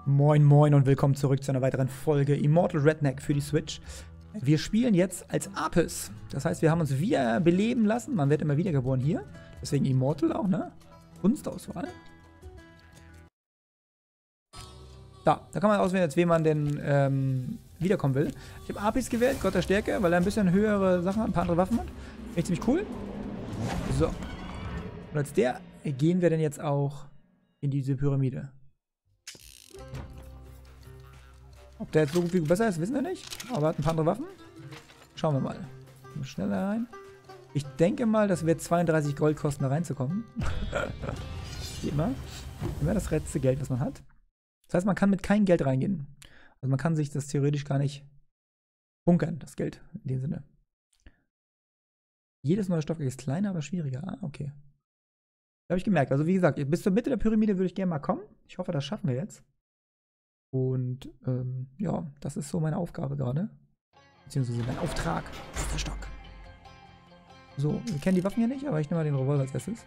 Moin moin und willkommen zurück zu einer weiteren Folge Immortal Redneck für die Switch. Wir spielen jetzt als Apis. Das heißt, wir haben uns wieder beleben lassen. Man wird immer wieder geboren hier. Deswegen Immortal auch, ne? Kunstauswahl. Da kann man auswählen, als wem man denn wiederkommen will. Ich habe Apis gewählt, Gott der Stärke, weil er ein bisschen höhere Sachen hat, ein paar andere Waffen hat. Finde ich ziemlich cool. So. Und als der gehen wir denn jetzt auch in diese Pyramide. Ob der jetzt so gut wie besser ist, wissen wir nicht. Aber er hat ein paar andere Waffen. Schauen wir mal. Schneller rein. Ich denke mal, das wird 32 Gold kosten, da reinzukommen. Wie immer. Immer das letzte Geld, was man hat. Das heißt, man kann mit keinem Geld reingehen. Also man kann sich das theoretisch gar nicht bunkern, das Geld in dem Sinne. Jedes neue Stoffwerk ist kleiner, aber schwieriger. Ah, okay. Habe ich gemerkt. Also wie gesagt, bis zur Mitte der Pyramide würde ich gerne mal kommen. Ich hoffe, das schaffen wir jetzt. Und ja, das ist so meine Aufgabe gerade. Beziehungsweise mein Auftrag. Das ist der Stock. So, wir kennen die Waffen hier nicht, aber ich nehme mal den Revolver als erstes.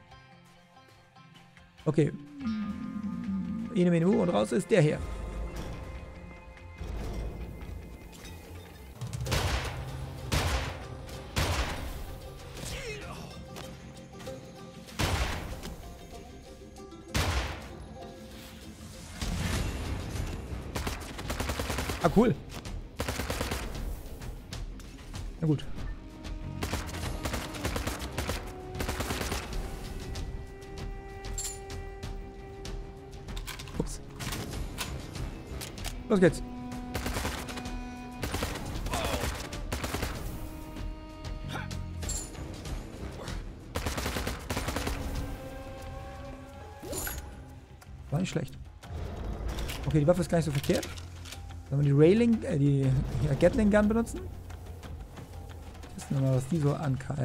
Okay. Ene Menü und raus ist der hier. Ah, cool. Na gut. Ups. Los geht's. War nicht schlecht. Okay, die Waffe ist gar nicht so verkehrt. Wenn wir die Railing, die Gatling Gun benutzen. Wissen wir mal, was die so kann.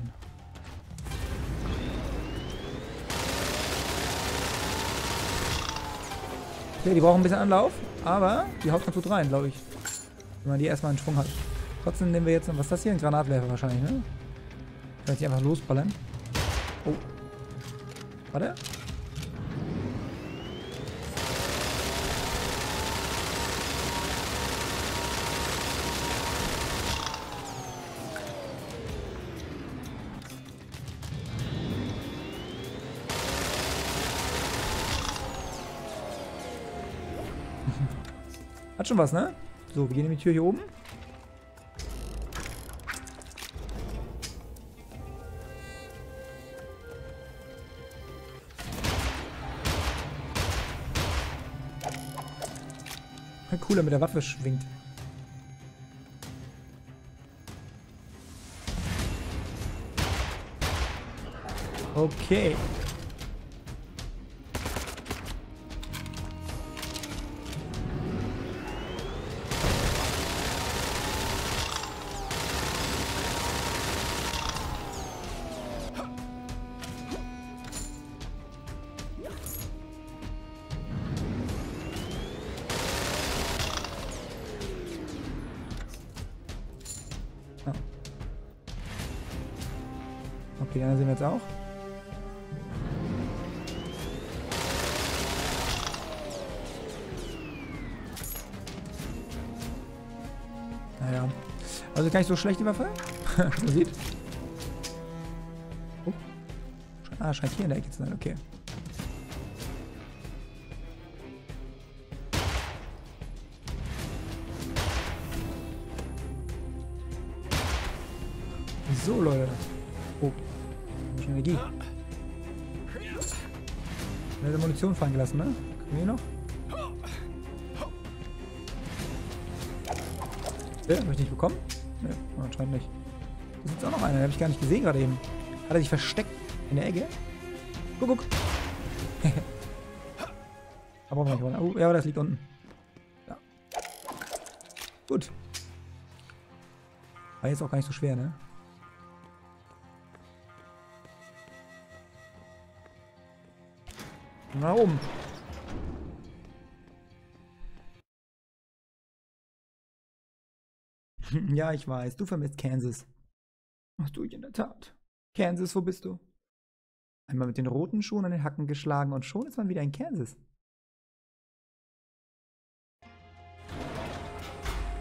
Okay, die brauchen ein bisschen Anlauf, aber die haut ganz gut rein, glaube ich. Wenn man die erstmal in Schwung hat. Trotzdem nehmen wir jetzt noch, was ist das hier? Ein Granatwerfer wahrscheinlich, ne? Ich werde die einfach losballern. Oh. Warte. Hat schon was, ne? So, wir gehen in die Tür hier oben. Cooler mit der Waffe schwingt. Okay. Okay, dann sehen wir jetzt auch. Naja. Also gar nicht so schlecht die Waffe. Man sieht. Oh. Ah, scheint hier in der Ecke zu sein, okay. So, Leute. Oh. Energie. Schnell Munition fallen gelassen, ne? Können wir hier noch? Hab ich nicht bekommen? Ne, anscheinend nicht. Da sitzt auch noch einer, den habe ich gar nicht gesehen gerade eben. Hat er sich versteckt in der Ecke? Guck. Aber nicht. Oh, ja, das liegt unten. Ja. Gut. War jetzt auch gar nicht so schwer, ne? Nach oben. Ja, ich weiß. Du vermisst Kansas. Ach du, in der Tat. Kansas, wo bist du? Einmal mit den roten Schuhen an den Hacken geschlagen und schon ist man wieder in Kansas.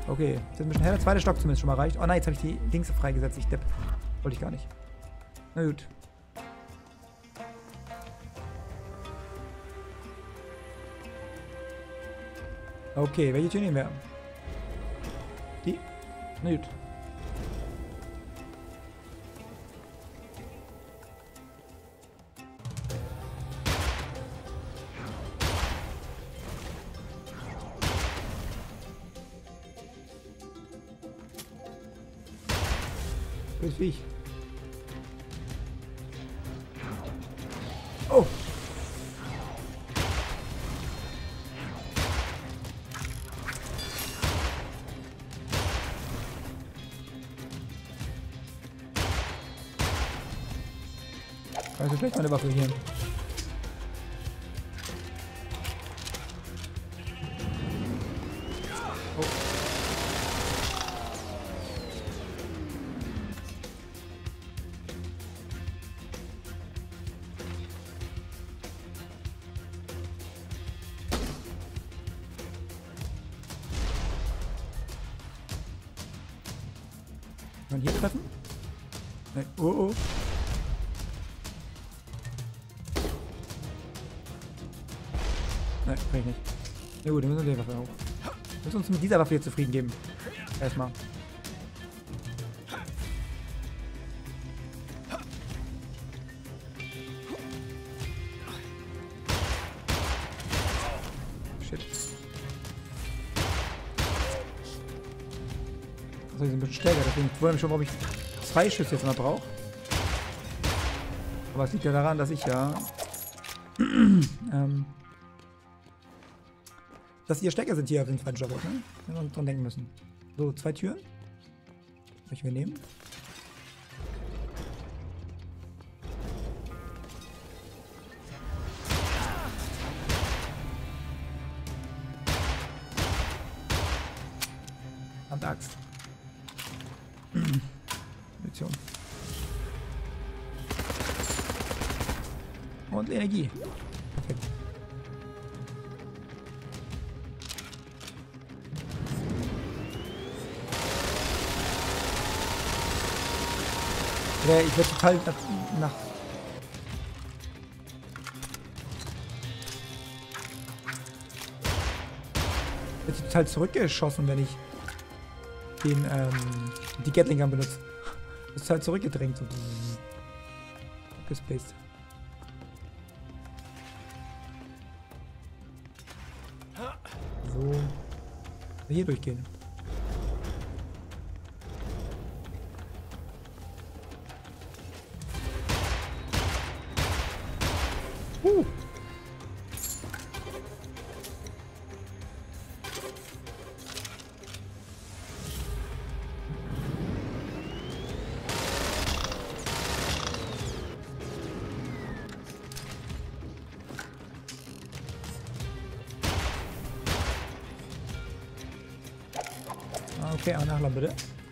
Okay, jetzt ist ein bisschen her. Der zweite Stock zumindest schon mal reicht. Oh nein, jetzt habe ich die Dings freigesetzt. Ich Depp. Wollte ich gar nicht. Na gut. Okay, welche Tür nehmen wir? Die? Na gut. Böses Viech. Oh! Also vielleicht meine Waffe hier. Oh. Kann man hier treffen? Nein. Oh oh. Nein, kann ich nicht. Na gut, dann müssen wir die Waffe hoch. Wir müssen uns mit dieser Waffe hier zufrieden geben. Erstmal. Shit. Also die sind ein bisschen stärker, deswegen wundere mich schon, warum ich 2 Schüsse jetzt immer brauche. Aber es liegt ja daran, dass ich ja dass hier Stecker sind hier auf dem zweiten Stockwerk, ne? Wenn wir dran denken müssen. So, 2 Türen. Welche wir nehmen. Am Axt. Munition. Und Energie. Perfekt. Ja, ich werde total nach wird total zurückgeschossen, wenn ich den die Gatling Gun benutze. Ist halt zurückgedrängt. So. Gespaced. So. Hier durchgehen. Okay, einen Nachladen bitte.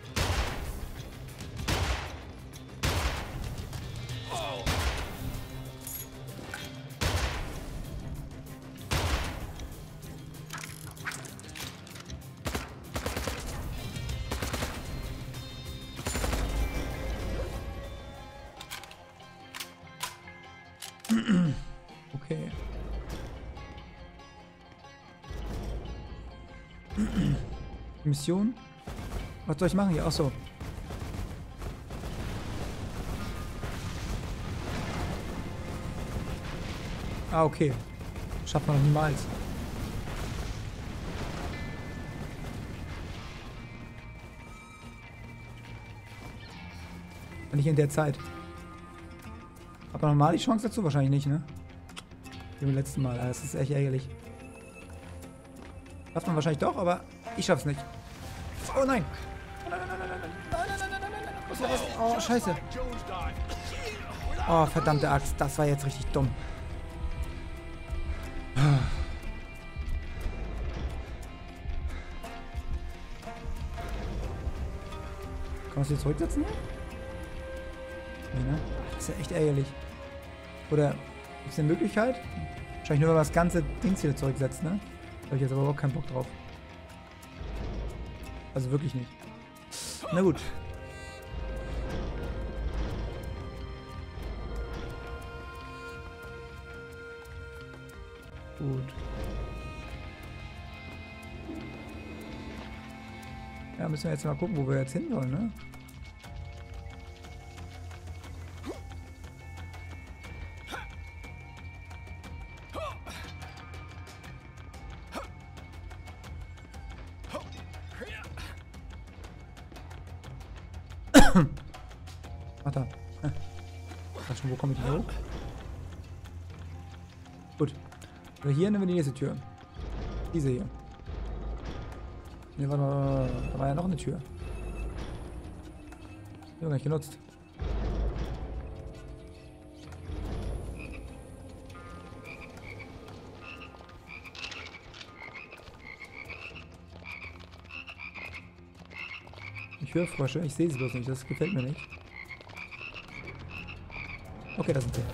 Okay. Mission? Was soll ich machen hier? Achso. Ah, okay. Schafft man noch niemals. Nicht in der Zeit. Hat man nochmal die Chance dazu? Wahrscheinlich nicht, ne? Wie beim letzten Mal. Das ist echt ärgerlich. Schafft man wahrscheinlich doch, aber ich schaff's nicht. Oh nein! Oh nein, nein, nein, nein, nein, nein, nein, nein, nein, nein, nein, nein. Oh, scheiße. Oh, verdammte Axt. Das war jetzt richtig dumm. Kann man sie zurücksetzen? Nee, ne? Das ist ja echt ärgerlich. Oder gibt es eine Möglichkeit? Wahrscheinlich nur, wenn man das ganze Ding hier zurücksetzt, ne? Da habe ich jetzt aber überhaupt keinen Bock drauf. Also wirklich nicht. Na gut. Gut. Ja, müssen wir jetzt mal gucken, wo wir jetzt hin wollen, ne? Warte. Ach schon, wo komme ich hier hoch? Gut. Also hier nehmen wir die nächste Tür. Diese hier. Hier war noch, da war ja noch eine Tür. Die haben wir gar nicht genutzt. Ich höre Frösche, ich sehe sie bloß nicht, das gefällt mir nicht. Okay, da sind sie.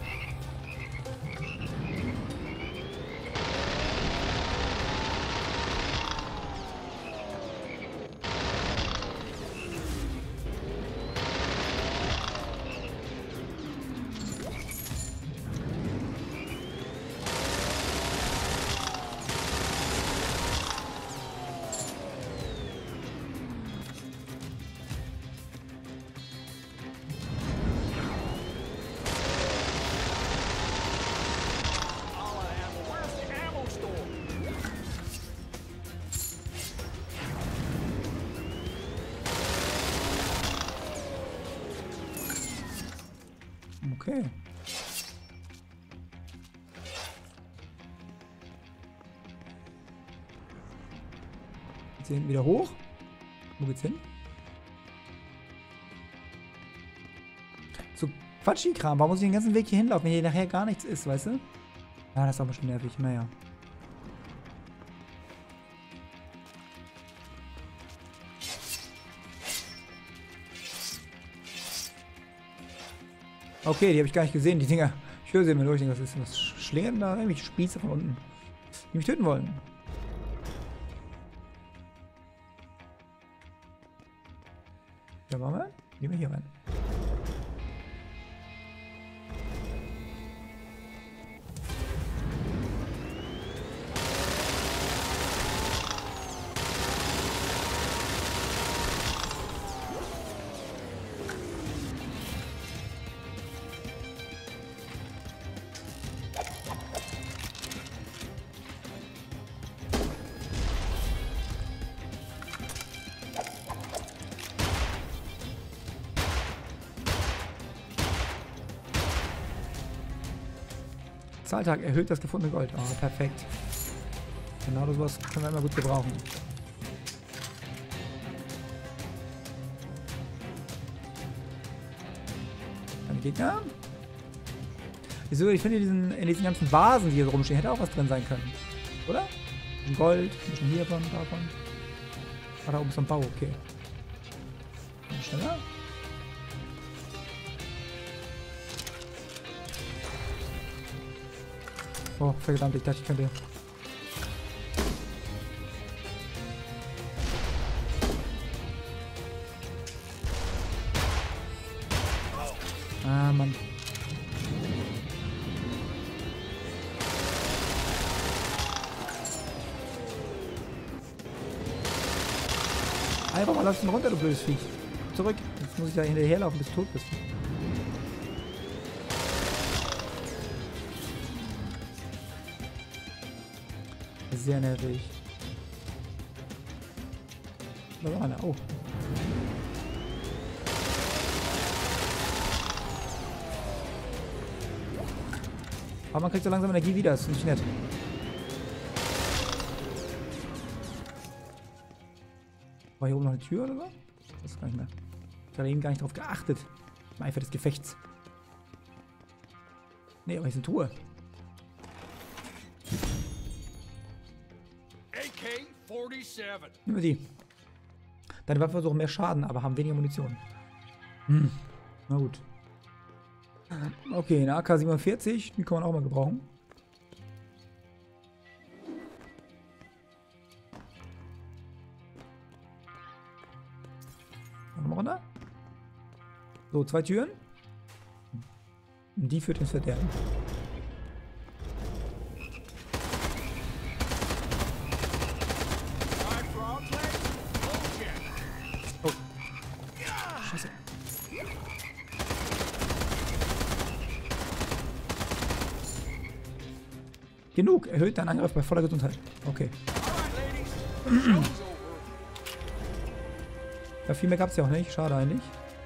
Okay. Jetzt hier hinten wieder hoch. Wo geht's hin? So Quatschi-Kram. Warum muss ich den ganzen Weg hier hinlaufen, wenn hier nachher gar nichts ist, weißt du? Ja, das ist aber schon nervig. Naja. Okay, die habe ich gar nicht gesehen, die Dinger. Ich höre sie immer durch. Ich denke, was ist das? Schlingern da irgendwelche Spieße von unten, die mich töten wollen. Da waren wir. Gehen wir hier rein. Zahltag erhöht das gefundene Gold. Oh, perfekt. Genau sowas können wir immer gut gebrauchen. Ein Gegner. Wieso? Ich finde in diesen ganzen Vasen, die hier so rumstehen, hätte auch was drin sein können. Oder? Ein bisschen Gold, ein bisschen hiervon, davon. Ah, da oben ist so ein Bau, okay. Schneller. Oh, verdammt, ich dachte, ich könnte... Ah, Mann. Einfach mal lass ihn runter, du blödes Viech. Zurück. Jetzt muss ich da hinterherlaufen, bis du tot bist. Sehr nervig. Da war einer. Oh. Aber man kriegt so langsam Energie wieder. Das ist nicht nett. War hier oben noch eine Tür oder so? Das ist gar nicht mehr. Ich habe eben gar nicht drauf geachtet. Im Eifer des Gefechts. Nee, aber hier ist eine Truhe. AK-47. Nehmen wir die. Deine Waffen versuchen mehr Schaden, aber haben weniger Munition. Hm. Na gut. Okay, eine AK-47, die kann man auch mal gebrauchen. So, 2 Türen. Und die führt ins Verderben. Oh. Scheiße. Genug. Erhöht deinen Angriff bei voller Gesundheit. Okay. Ja, viel mehr gab es ja auch nicht. Schade eigentlich.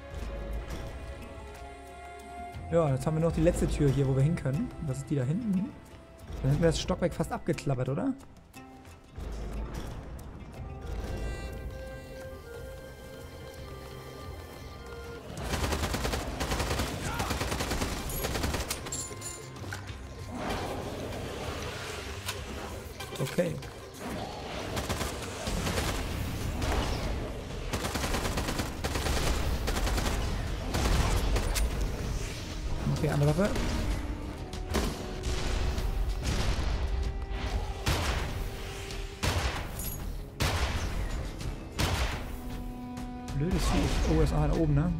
Ja, jetzt haben wir noch die letzte Tür hier, wo wir hin können. Das ist die da hinten. Dann hätten wir das Stockwerk fast abgeklappert, oder? Okay. Okay, andere Waffe. Blödes Vieh. Oh, ist auch einer oben, ne?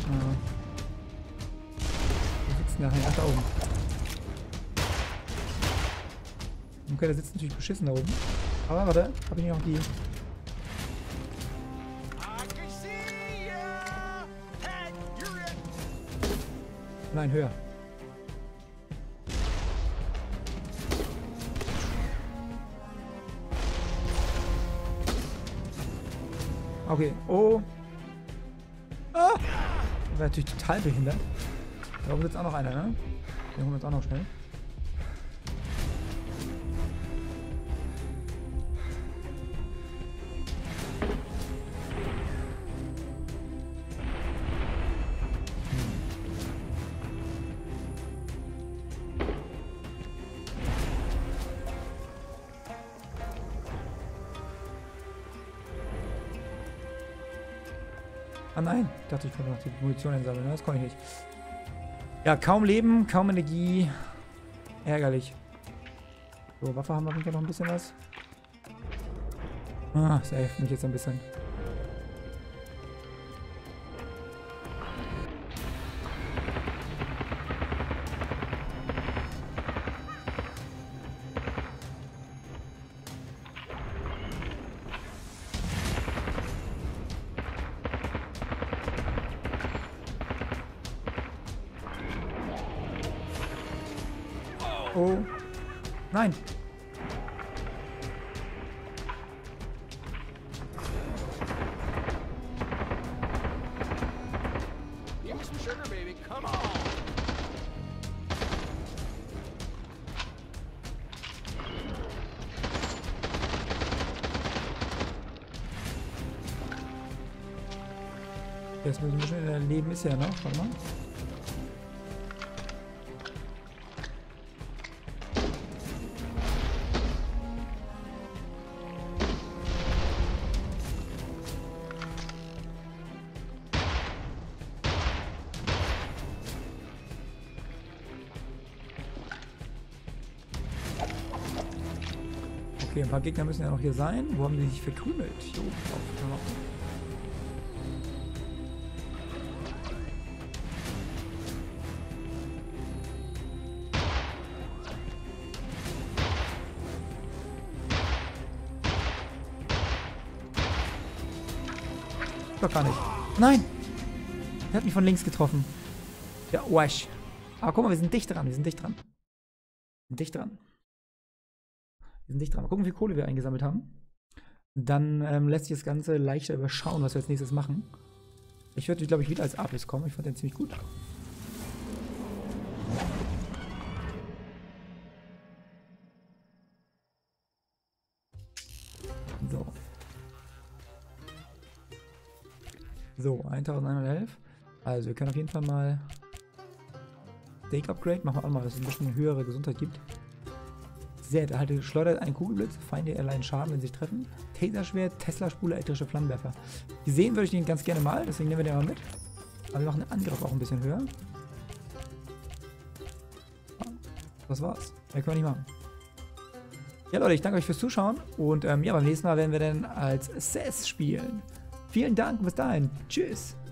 Wo sitzt denn der? Ach, da oben. Okay, der sitzt natürlich beschissen da oben. Aber warte, habe ich nicht auch die... Nein, höher. Okay, oh. Ah! Das war natürlich total behindert. Da oben sitzt auch noch einer, ne? Den holen wir uns auch noch schnell. Ah nein, ich dachte, ich konnte noch die Munition einsammeln. Das konnte ich nicht. Ja, kaum Leben, kaum Energie. Ärgerlich. So, Waffe haben wir auf jeden Fall noch ein bisschen was. Ah, das hilft mich jetzt ein bisschen. Oh. Nein. Give me some sugar, baby. Come on. Jetzt müssen wir schon Leben ist ja noch. Warte mal. Okay, ein paar Gegner müssen ja noch hier sein. Wo haben die sich verkrümelt? Jo, auf. Doch gar nicht. Nein! Der hat mich von links getroffen. Ja, wasch. Aber guck mal, wir sind dicht dran. Wir sind dicht dran. Wir sind dicht dran. Wir sind dicht dran. Mal gucken, wie viel Kohle wir eingesammelt haben. Dann lässt sich das Ganze leichter überschauen, was wir als nächstes machen. Ich würde, glaube ich, wieder als Apis kommen. Ich fand den ziemlich gut. So. So, 1111. Also, wir können auf jeden Fall mal Stake Upgrade. Machen wir auch mal, dass es ein bisschen höhere Gesundheit gibt. Sehr, erhalte schleudert einen Kugelblitz, Feinde erleiden Schaden, wenn sie sich treffen. Taserschwert, Tesla-Spule, elektrische Flammenwerfer. Gesehen würde ich den ganz gerne mal, deswegen nehmen wir den mal mit. Aber wir machen den Angriff auch ein bisschen höher. Das war's. Mehr können wir nicht machen. Ja Leute, ich danke euch fürs Zuschauen und ja, beim nächsten Mal werden wir dann als Sess spielen. Vielen Dank, bis dahin. Tschüss.